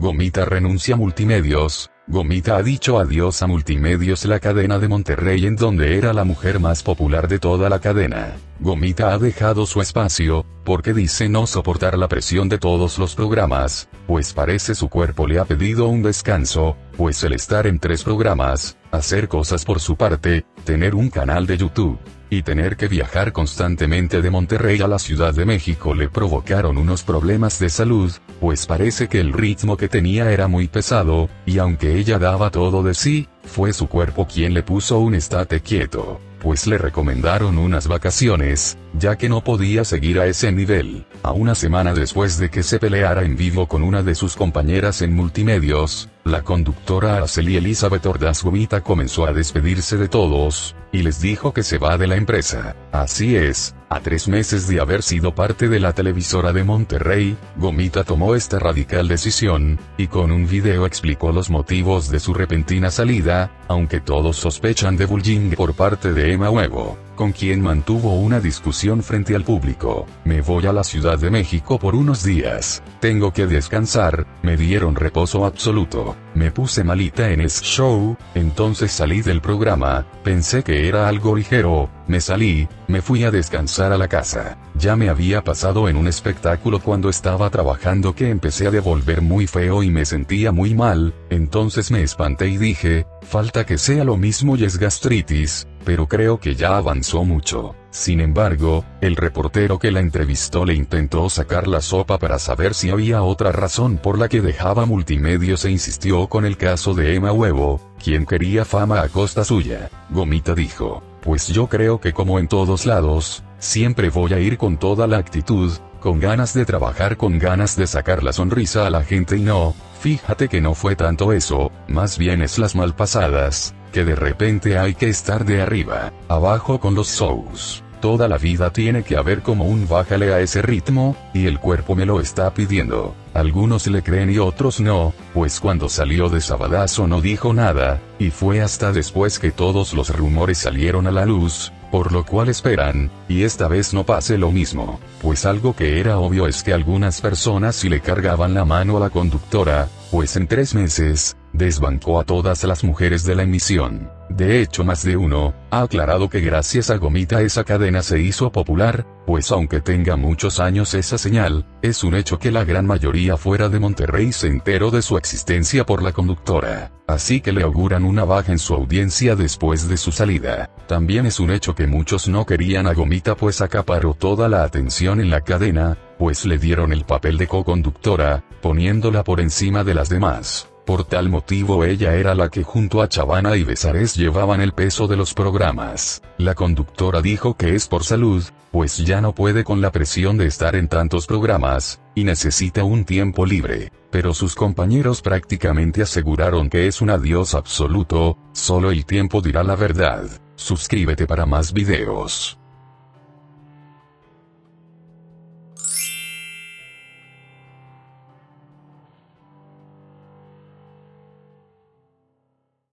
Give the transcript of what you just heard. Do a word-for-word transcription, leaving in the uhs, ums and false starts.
Gomita renuncia a Multimedios. Gomita ha dicho adiós a Multimedios, la cadena de Monterrey en donde era la mujer más popular de toda la cadena. Gomita ha dejado su espacio, porque dice no soportar la presión de todos los programas, pues parece su cuerpo le ha pedido un descanso, pues el estar en tres programas, hacer cosas por su parte, tener un canal de YouTube, y tener que viajar constantemente de Monterrey a la Ciudad de México le provocaron unos problemas de salud, pues parece que el ritmo que tenía era muy pesado, y aunque ella daba todo de sí, fue su cuerpo quien le puso un estate quieto, pues le recomendaron unas vacaciones, ya que no podía seguir a ese nivel. A una semana después de que se peleara en vivo con una de sus compañeras en Multimedios, la conductora Araceli Elizabeth Ordaz Gomita comenzó a despedirse de todos, y les dijo que se va de la empresa. Así es, a tres meses de haber sido parte de la televisora de Monterrey, Gomita tomó esta radical decisión, y con un video explicó los motivos de su repentina salida, aunque todos sospechan de bullying por parte de Emma Huevo, con quien mantuvo una discusión frente al público. Me voy a la Ciudad de México por unos días, tengo que descansar, me dieron reposo absoluto, me puse malita en ese show, entonces salí del programa, pensé que era algo ligero, me salí, me fui a descansar a la casa. Ya me había pasado en un espectáculo cuando estaba trabajando que empecé a devolver muy feo y me sentía muy mal, entonces me espanté y dije, falta que sea lo mismo y es gastritis, pero creo que ya avanzó mucho. Sin embargo, el reportero que la entrevistó le intentó sacar la sopa para saber si había otra razón por la que dejaba Multimedios e insistió con el caso de Emma Huevo, quien quería fama a costa suya. Gomita dijo, pues yo creo que como en todos lados, siempre voy a ir con toda la actitud, con ganas de trabajar, con ganas de sacar la sonrisa a la gente y no, fíjate que no fue tanto eso, más bien es las malpasadas, que de repente hay que estar de arriba, abajo con los shows. Toda la vida tiene que haber como un bájale a ese ritmo, y el cuerpo me lo está pidiendo. Algunos le creen y otros no, pues cuando salió de Sabadazo no dijo nada, y fue hasta después que todos los rumores salieron a la luz, por lo cual esperan, y esta vez no pase lo mismo, pues algo que era obvio es que algunas personas sí le cargaban la mano a la conductora, pues en tres meses, desbancó a todas las mujeres de la emisión. De hecho, más de uno ha aclarado que gracias a Gomita esa cadena se hizo popular, pues aunque tenga muchos años esa señal, es un hecho que la gran mayoría fuera de Monterrey se enteró de su existencia por la conductora, así que le auguran una baja en su audiencia después de su salida. También es un hecho que muchos no querían a Gomita pues acaparó toda la atención en la cadena, pues le dieron el papel de co-conductora, poniéndola por encima de las demás. Por tal motivo ella era la que junto a Chavana y Besares llevaban el peso de los programas. La conductora dijo que es por salud, pues ya no puede con la presión de estar en tantos programas, y necesita un tiempo libre, pero sus compañeros prácticamente aseguraron que es un adiós absoluto, solo el tiempo dirá la verdad. Suscríbete para más videos.